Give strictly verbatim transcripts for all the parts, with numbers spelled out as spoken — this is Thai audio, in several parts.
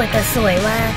วยแต่สวยมาก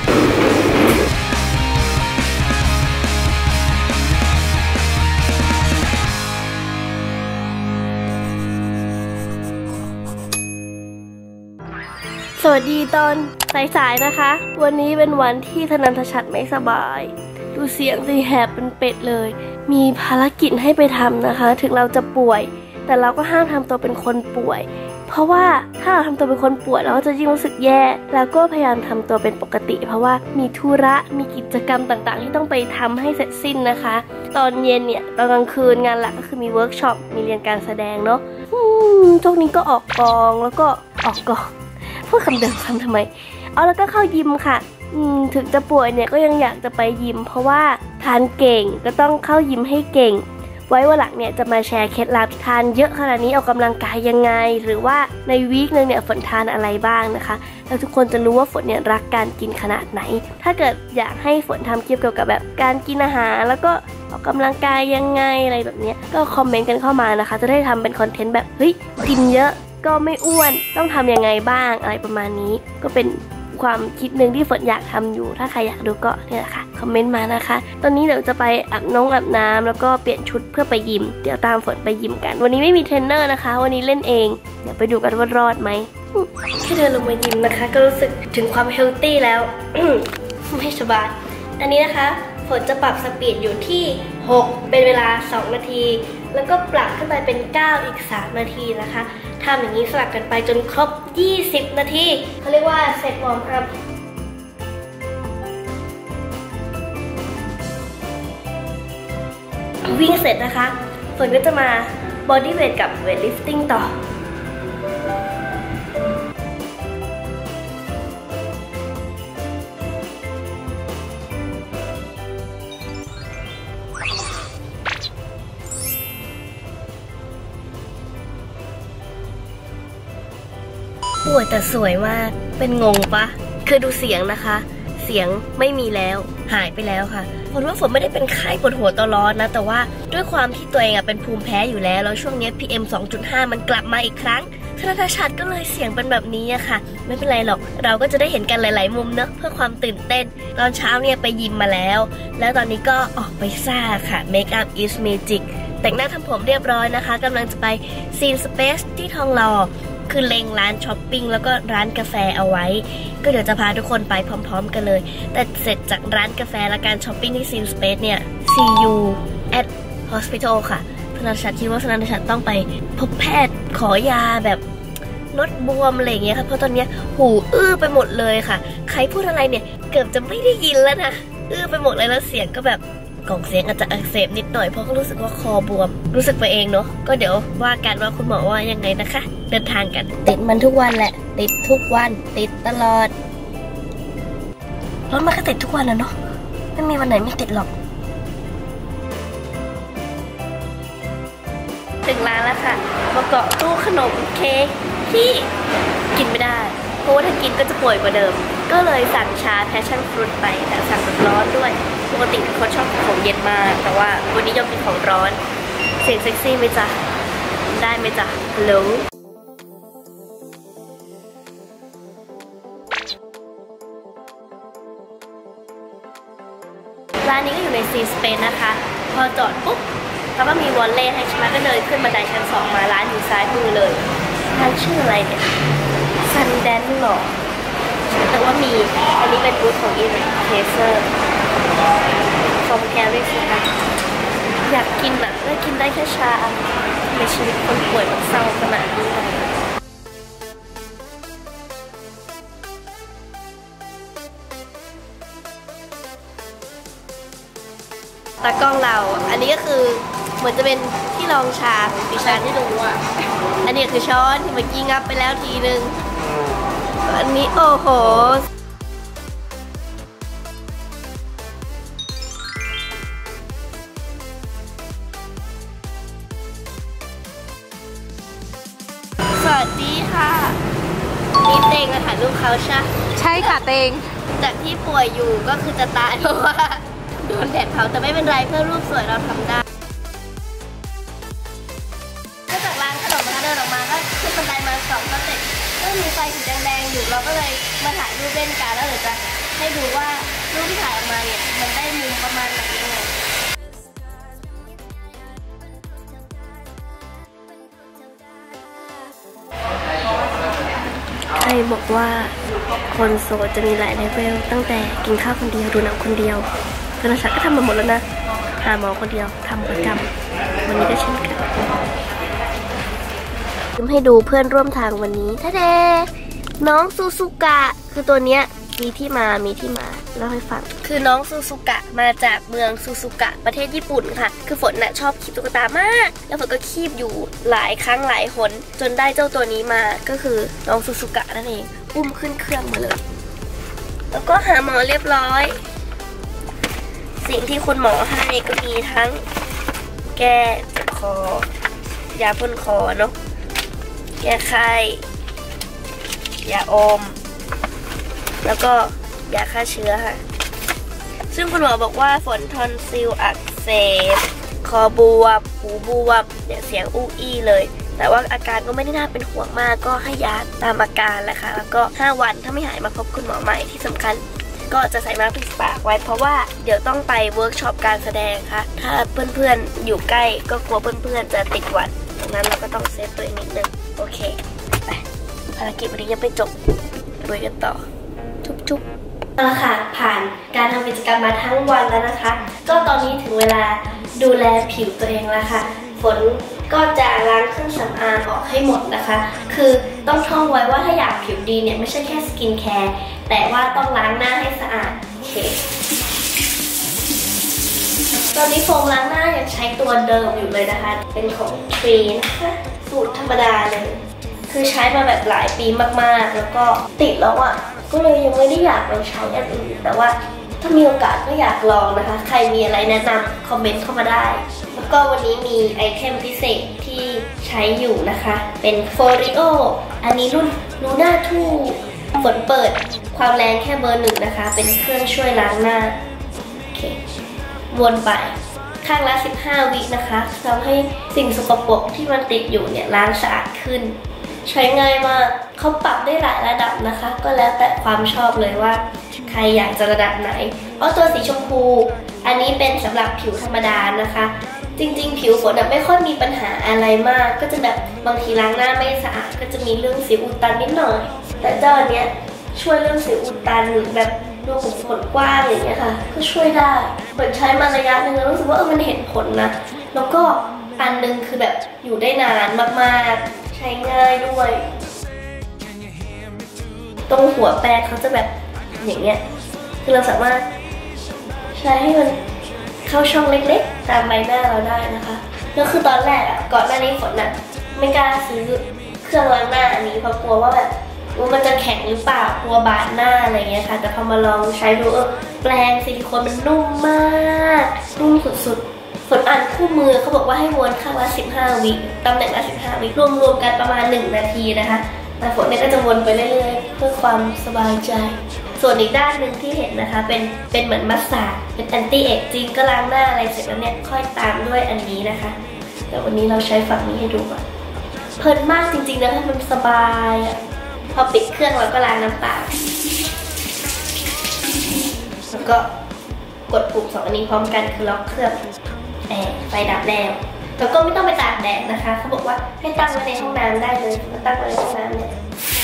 สวัสดีตอนสายๆนะคะวันนี้เป็นวันที่ธนันทชัดไม่สบายดูเสียงสิแหบเป็นเป็ดเลยมีภารกิจให้ไปทำนะคะถึงเราจะป่วยแต่เราก็ห้ามทำตัวเป็นคนป่วยเพราะว่าถ้าเราทำตัวเป็นคนป่วยเราก็จะยิ่งรู้สึกแย่แล้วก็พยายามทำตัวเป็นปกติเพราะว่ามีธุระมีกิจกรรมต่างๆที่ต้องไปทำให้เสร็จสิ้นนะคะตอนเย็นเนี่ยตอนกลางคืนงานหลักก็คือมีเวิร์กช็อปมีเรียนการแสดงเนาะช่วงนี้ก็ออกกองแล้วก็ออกกองพูดคำเดิมซ้ำทำไมเอาแล้วก็เข้ายิมค่ะถึงจะป่วยเนี่ยก็ยังอยากจะไปยิมเพราะว่าทานเก่งก็ต้องเข้ายิมให้เก่งไว้วันหลังเนี่ยจะมาแชร์เคล็ดลับทานเยอะขนาดนี้ออกกำลังกายยังไงหรือว่าในวีคนึงเนี่ยฝนทานอะไรบ้างนะคะแล้วทุกคนจะรู้ว่าฝนเนี่ยรักการกินขนาดไหนถ้าเกิดอยากให้ฝนทำคลิปเกี่ยวกับแบบการกินอาหารแล้วก็ออกกำลังกายยังไงอะไรแบบนี้ก็คอมเมนต์กันเข้ามานะคะจะได้ทำเป็นคอนเทนต์แบบเฮ้ยกินเยอะก็ไม่อ้วนต้องทำยังไงบ้างอะไรประมาณนี้ก็เป็นความคิดหนึ่งที่ฝนอยากทำอยู่ถ้าใครอยากดูก็เนี่ยแหละค่ะคอมเมนต์มานะคะตอนนี้เดี๋ยวจะไปอาบน้องอาบน้ำแล้วก็เปลี่ยนชุดเพื่อไปยิมเดี๋ยวตามฝนไปยิมกันวันนี้ไม่มีเทรนเนอร์นะคะวันนี้เล่นเองเดี๋ยวไปดูกันว่ารอดไหมแค่เดินลงมายิมนะคะก็รู้สึกถึงความเฮลตี้แล้ว ไม่สบายอันนี้นะคะฝนจะปรับสปีดอยู่ที่หกเป็นเวลาสองนาทีแล้วก็ปรับขึ้นไปเป็นเก้าอีกสามนาทีนะคะทำอย่างนี้สลับกันไปจนครบยี่สิบนาทีเขาเรียกว่าเซตวอร์มอัพวิ่งเสร็จนะคะฝนก็จะมาบอดี้เวทกับเวทลิฟติ้งต่อป่วยแต่สวยมากเป็นงงปะคือดูเสียงนะคะเสียงไม่มีแล้วหายไปแล้วค่ะฝนว่าฝนไม่ได้เป็นไข้ปวดหัวตัวร้อนนะแต่ว่าด้วยความที่ตัวเองอะเป็นภูมิแพ้อยู่แล้วแล้วช่วงนี้ พี เอ็ม สองจุดห้า มันกลับมาอีกครั้งธนันทชัดก็เลยเสียงเป็นแบบนี้อะค่ะไม่เป็นไรหรอกเราก็จะได้เห็นกันหลายๆมุมเนอะเพื่อความตื่นเต้นตอนเช้าเนี่ยไปยิมมาแล้วแล้วตอนนี้ก็ออกไปซ่าค่ะ Make up is magic แต่งหน้าทำผมเรียบร้อยนะคะกำลังจะไป Scene Space ที่ทองหล่อคือเล็งร้านช้อปปิ้งแล้วก็ร้านกาแฟเอาไว้ก็เดี๋ยวจะพาทุกคนไปพร้อมๆกันเลยแต่เสร็จจากร้านกาแฟและการช้อปปิ้งที่ Scene Space เนี่ย see you at hospital ค่ะธนันทชัดคิดว่าธนันทชัดต้องไปพบแพทย์ขอยาแบบลดบวมอะไรอย่างเงี้ยค่ะเพราะตอนนี้หูอื้อไปหมดเลยค่ะใครพูดอะไรเนี่ยเกือบจะไม่ได้ยินแล้วนะอื้อไปหมดเลยแล้วเสียงก็แบบกล่องเสียงอาจจะอักเสบนิดหน่อยเพราะก็รู้สึกว่าคอบวมรู้สึกไปเองเนาะก็เดี๋ยวว่ากันว่าคุณหมอว่ายังไงนะคะเดินทางกันติดมันทุกวันแหละติดทุกวันติดตลอดรถมันก็ติดทุกวันนะเนาะไม่มีวันไหนไม่ติดหรอกถึงร้านแล้วค่ะมาเกาะตู้ขนมเค้กที่กินไม่ได้เพราะว่าถ้ากินก็จะป่วยกว่าเดิมก็เลยสั่งชาแพชชั่นฟรุตไปแต่สั่งแบบร้อนด้วยปกติเป็นคนชอบของเย็นมากแต่ว่าวันนี้ยอมกินของร้อนเสียงเซ็กซี่ไหมจ๊ะได้ไหมจ๊ะฮัลโหลร้านนี้ก็อยู่ในซีสเปนนะคะพอจอดปุ๊บแล้วก็มีวอลเล่ให้ใช่ไหมก็เดินขึ้นบันไดชั้นสองมาร้านอยู่ซ้ายมือเลยร้านชื่ออะไรเนี่ยซันแดนหรอแต่ว่ามีอันนี้เป็นบูธของอีเวนต์เคเซอร์ฟอร์มแคริสนะคะอยากกินอ่ะได้กินได้แค่ชาในชีวิตคนป่วยมันเศร้าขนาดนี้ตากล้องเราอันนี้ก็คือเหมือนจะเป็นที่รองชาของดิฉันที่ดูอ่ะอันนี้คือช้อนที่เมื่อกี้งับไปแล้วทีนึงอันนี้โอ้โหสวัสดีค่ะนี่เตงอะค่ะลูกเขาใช่ใช่ค่ะเตงจากที่ป่วยอยู่ก็คือจะตายเพราะว่าโดนแดดเผาแต่ไม่เป็นไรเพื่อรูปสวยเราทำได้ก็จากร้านขนมนะคะเดินออกมาก็ขึ้นบันไดมาสองสเต็ปก็มีไฟสีแดงๆอยู่เราก็เลยมาถ่ายรูปเล่นกันแล้วเดี๋ยวจะให้ดูว่ารูปที่ถ่ายออกมาเนี่ยมันได้มุมประมาณไหนยังไงใครบอกว่าคนโสดจะมีหลายเลเวลตั้งแต่กินข้าวคนเดียวดูหนังคนเดียวธนชัดก็ทำมาหมดแล้วนะหาหมอคนเดียวทำประจำวันนี้ก็เช่นกันลืมให้ดูเพื่อนร่วมทางวันนี้ท่าเดน้องซูซูกะคือตัวเนี้ยมีที่มามีที่มาเล่าให้ฟังคือน้องซูซูกะมาจากเมืองซูซูกะประเทศญี่ปุ่นค่ะคือฝนน่ะชอบคีบตุ๊กตามากแล้วฝนก็คีบอยู่หลายครั้งหลายหนจนได้เจ้าตัวนี้มาก็คือน้องซูซูกะนั่นเองอุ้มขึ้นเครื่องมาเลยแล้วก็หาหมอเรียบร้อยสิ่งที่คุณหมอให้ก็มีทั้งแก้เจ็บคอยาพ่นคอเนาะแก้ไข้ยาอมแล้วก็ยาฆ่าเชื้อค่ะซึ่งคุณหมอบอกว่าฝนทอนซิลอักเสบคอบวมหูบวมเนี่ยเสียงอู้อี้เลยแต่ว่าอาการก็ไม่ได้น่าเป็นห่วงมากก็ให้ยาตามอาการแหละค่ะแล้วก็ห้าวันถ้าไม่หายมาพบคุณหมอใหม่ที่สำคัญก็จะใส่มาสก์ปิดปากไว้เพราะว่าเดี๋ยวต้องไปเวิร์กช็อปการแสดงค่ะถ้าเพื่อนๆอยู่ใกล้ก็กลัวเพื่อนๆจะติดหวัดดังนั้นเราก็ต้องเซฟตัวเองนิดนึงโอเคไปภารกิจวันนี้ยังไม่จบลุยกันต่อจุ๊บๆเอาละค่ะผ่านการทำกิจกรรมมาทั้งวันแล้วนะคะก็ตอนนี้ถึงเวลาดูแลผิวตัวเองแล้วค่ะฝนก็จะล้างเครื่องสำอางออกให้หมดนะคะคือต้องท่องไว้ว่าถ้าอยากผิวดีเนี่ยไม่ใช่แค่สกินแคร์แต่ว่าต้องล้างหน้าให้สะอาดโอเคตอนนี้โฟมล้างหน้ายังใช้ตัวเดิมอยู่เลยนะคะเป็นของทรีนะคะสูตรธรรมดาเลยคือใช้มาแบบหลายปีมากๆแล้วก็ติดแล้วอ่ะก็เลยยังไม่ได้อยากลองใช้อันอื่นแต่ว่าถ้ามีโอกาสก็อยากลองนะคะใครมีอะไรแนะนำคอมเมนต์เข้ามาได้แล้วก็วันนี้มีไอเทมพิเศษที่ใช้อยู่นะคะเป็นโฟริโออันนี้รุ่นลูน่าทูฝนเปิดความแรงแค่เบอร์หนึ่งนะคะเป็นเครื่องช่วยล้างหน้าโอเควนไปข้างละสิบห้าวินะคะทำให้สิ่งสกปรกที่มันติดอยู่เนี่ยล้างสะอาดขึ้นใช้ง่ายมากเขาปรับได้หลายระดับนะคะก็แล้วแต่ความชอบเลยว่าใครอยากจะระดับไหนเพราะตัวสีชมพูอันนี้เป็นสำหรับผิวธรรมดานะคะจริงๆผิวฝนไม่ค่อยมีปัญหาอะไรมากก็จะแบบบางทีล้างหน้าไม่สะอาดก็จะมีเรื่องสิวอุดตันนิดหน่อยแต่เจ้าอันเนี้ยช่วยเรื่องสิวอุดตันหรือแบบรูขุมขนกว้างอย่างเงี้ยค่ะก็ช่วยได้ฝนใช้มาระยะนึงแล้วรู้สึกว่าเออมันเห็นผลนะแล้วก็อันนึงคือแบบอยู่ได้นานมากๆใช้ง่ายด้วยตรงหัวแปรงเขาจะแบบอย่างเงี้ยคือเราสามารถใช้ให้มันเข้าช่องเล็กๆตามใบหน้าเราได้นะคะแล้วคือตอนแรกอ่ะก่อนหน้านี้ฝนอ่ะไม่กล้าซื้อเครื่องล้างหน้าอันนี้เพราะกลัวว่าแบบว่ามันจะแข็งหรือเปล่ากลัวบาดหน้าอะไรเงี้ยค่ะแต่พอมาลองใช้ดูเออแปรงซิลิโคนมันนุ่มมากนุ่มสุดๆฝนอ่านคู่มือเขาบอกว่าให้วนข้างละสิบห้าวิตำแหน่งละสิบห้าวิรวมๆกันประมาณหนึ่งนาทีนะคะแต่ฝนเนี่ยก็จะวนไปเรื่อยๆเพื่อความสบายใจส่วนอีกด้านหนึ่งที่เห็นนะคะเป็นเป็นเหมือนมัสซาจเป็นแอนตี้เอจจิ้งก็ล้างหน้าอะไรเสร็จแล้วเนี่ยค่อยตามด้วยอันนี้นะคะแต่วันนี้เราใช้ฝั่งนี้ให้ดูก่อนเพลินมากจริงๆนะคะมันสบายอ่ะพอปิดเครื่องเราก็ล้างน้ำเปล่าแล้วก็กดปุ่มสองอันนี้พร้อมกันคือล็อกเครื่องแอร์ไฟดับแล้วแล้วก็ไม่ต้องไปตากแดดนะคะเขาบอกว่าให้ตั้งไว้ในห้องน้ำได้เลยมาตั้งไว้ในห้องน้ำเนี่ย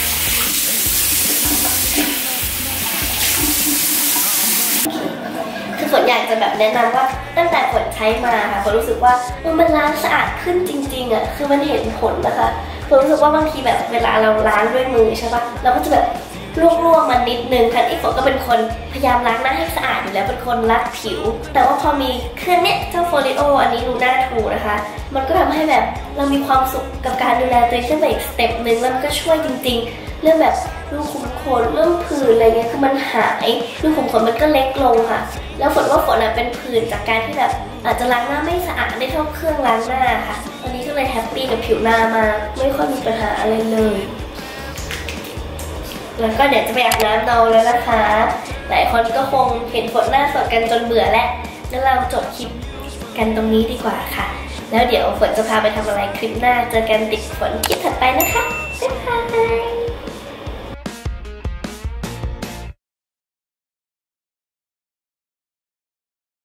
คือฝนอยากจะแบบแนะนำว่าตั้งแต่ฝนใช้มาค่ะฝนรู้สึกว่ามันล้างสะอาดขึ้นจริงๆอ่ะคือมันเห็นผลนะคะฝนรู้สึกว่าบางทีแบบเวลาเราล้างด้วยมือใช่ปะเราก็จะแบบลวกๆมันนิดนึงค่ะที่ฝนก็เป็นคนพยายามล้างหน้าให้สะอาดอยู่แล้วเป็นคนรักผิวแต่ว่าพอมีเครื่องเนี้ยเจ้าโฟลิโออันนี้ลูน่าทูนะคะมันก็ทำให้แบบเรามีความสุขกับการดูแลตัวเองขึ้นไปอีกสเต็ปนึงแล้วมันก็ช่วยจริงๆเรื่องแบบรูขุมขนเรื่องผื่นอะไรเงี้ยคือมันหายรูขุมขนมันก็เล็กลงค่ะแล้วฝนว่าฝนเป็นผื่นจากการที่แบบอาจจะล้างหน้าไม่สะอาดได้เท่าเครื่องล้างหน้าค่ะตอนนี้ก็เลยแฮปปี้กับผิวหน้ามาไม่ค่อยมีปัญหาอะไรเลยแล้วก็เดี๋ยวจะไปอาบน้ำนอนแล้วนะคะหลายคนก็คงเห็นฝนหน้าสดกันจนเบื่อแล้วงั้นเราจบคลิปกันตรงนี้ดีกว่าค่ะแล้วเดี๋ยวฝนจะพาไปทำอะไรคลิปหน้าเจอกันติดฝนคลิปถัดไปนะคะบ๊ายบาย